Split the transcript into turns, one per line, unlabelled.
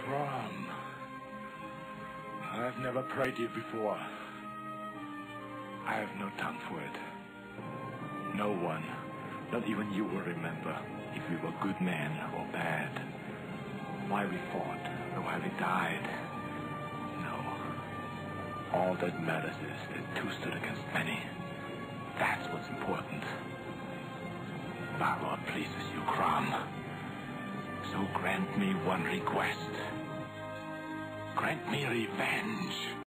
Ram, I've never prayed you before. I have no tongue for it. No one, not even you, will remember if we were good men or bad, why we fought or why we died. No. All that matters is that two stood against many. That's what's important. If our Lord pleases you, Crom, so grant me one request. Grant me revenge.